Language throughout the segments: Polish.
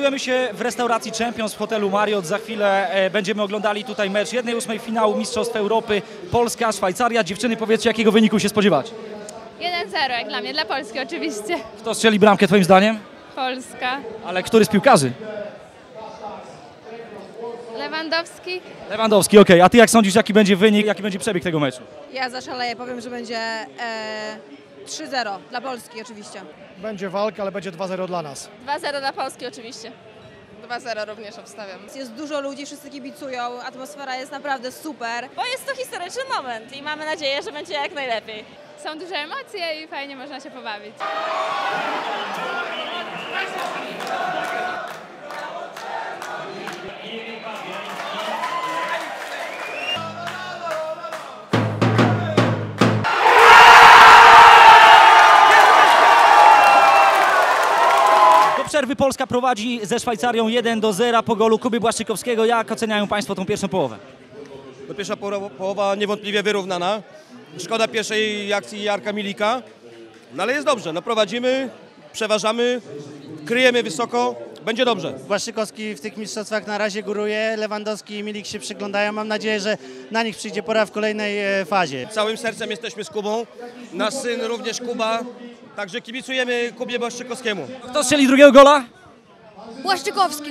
Znajdujemy się w restauracji Champions w hotelu Marriott. Za chwilę będziemy oglądali tutaj mecz 1/8 finału Mistrzostw Europy Polska-Szwajcaria. Dziewczyny, powiedzcie, jakiego wyniku się spodziewać? 1-0 jak dla mnie, dla Polski oczywiście. Kto strzeli bramkę twoim zdaniem? Polska. Ale który z piłkarzy? Lewandowski. Lewandowski, okej. A ty jak sądzisz, jaki będzie wynik, jaki będzie przebieg tego meczu? Ja zaszaleję, powiem, że będzie 3-0 dla Polski oczywiście. Będzie walka, ale będzie 2-0 dla nas. 2-0 dla Polski oczywiście. 2-0 również obstawiam. Jest dużo ludzi, wszyscy kibicują, atmosfera jest naprawdę super. Bo jest to historyczny moment i mamy nadzieję, że będzie jak najlepiej. Są duże emocje i fajnie można się pobawić. Do przerwy Polska prowadzi ze Szwajcarią 1-0 po golu Kuby Błaszczykowskiego. Jak oceniają Państwo tą pierwszą połowę? No, pierwsza połowa niewątpliwie wyrównana. Szkoda pierwszej akcji Jarka Milika, no ale jest dobrze. No, prowadzimy, przeważamy, kryjemy wysoko, będzie dobrze. Błaszczykowski w tych mistrzostwach na razie góruje, Lewandowski i Milik się przyglądają. Mam nadzieję, że na nich przyjdzie pora w kolejnej fazie. Całym sercem jesteśmy z Kubą, nasz syn również Kuba, także kibicujemy Kubie Błaszczykowskiemu. Kto strzeli drugiego gola? Błaszczykowski.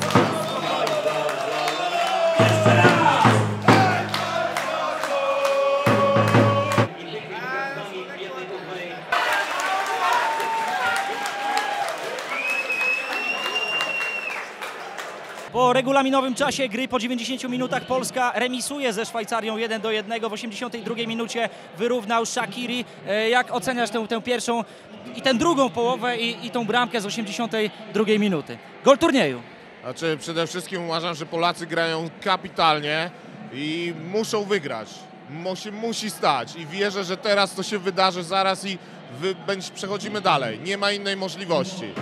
Po regulaminowym czasie gry po 90 minutach Polska remisuje ze Szwajcarią 1-1. W 82 minucie wyrównał Shaqiri. Jak oceniasz tę pierwszą i tę drugą połowę i tą bramkę z 82 minuty? Gol turnieju. Znaczy, przede wszystkim uważam, że Polacy grają kapitalnie i muszą wygrać. Musi stać i wierzę, że teraz to się wydarzy zaraz i przechodzimy dalej. Nie ma innej możliwości.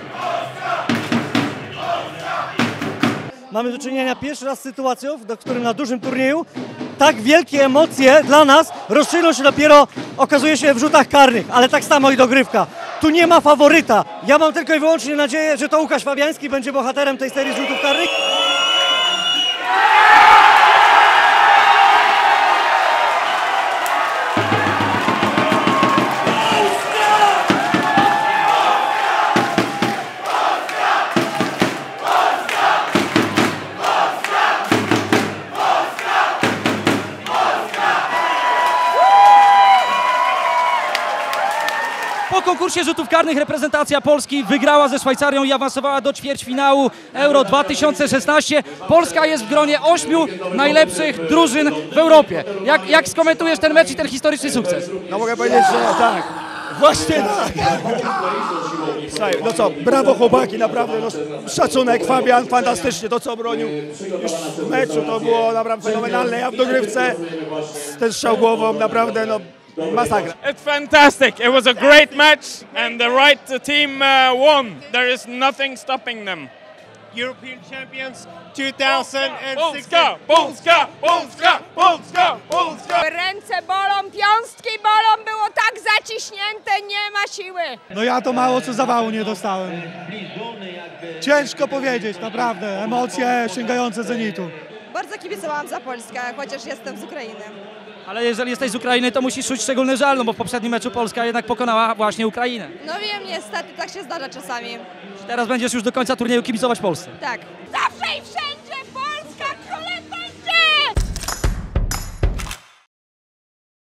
Mamy do czynienia pierwszy raz z sytuacją, w którym na dużym turnieju tak wielkie emocje dla nas rozstrzygną się dopiero, okazuje się, w rzutach karnych, ale tak samo i dogrywka. Tu nie ma faworyta. Ja mam tylko i wyłącznie nadzieję, że to Łukasz Fabiański będzie bohaterem tej serii rzutów karnych. Po konkursie rzutów karnych reprezentacja Polski wygrała ze Szwajcarią i awansowała do ćwierćfinału Euro 2016. Polska jest w gronie 8 najlepszych drużyn w Europie. Jak skomentujesz ten mecz i ten historyczny sukces? No mogę powiedzieć, że tak. Właśnie tak. Słuchaj, no co, brawo chłopaki, naprawdę, no, szacunek, Fabian fantastycznie, to co bronił już w meczu, to było naprawdę fenomenalne. Ja w dogrywce ten strzał głową, naprawdę, no, masakra. It's fantastic. It was a great match and the right team won. There is nothing stopping them. European champions 2016. Polska, Polska, Polska, Polska, Polska. Ręce bolą, piąstki bolą, było tak zaciśnięte, nie ma siły. No ja to mało co zawału nie dostałem. Ciężko powiedzieć, naprawdę. Emocje sięgające zenitu. Bardzo kibicowałam za Polskę, chociaż jestem z Ukrainy. Ale jeżeli jesteś z Ukrainy, to musisz czuć szczególny żal, no bo w poprzednim meczu Polska jednak pokonała właśnie Ukrainę. No wiem, niestety tak się zdarza czasami. Teraz będziesz już do końca turnieju kibicować Polsce. Tak. Zawsze i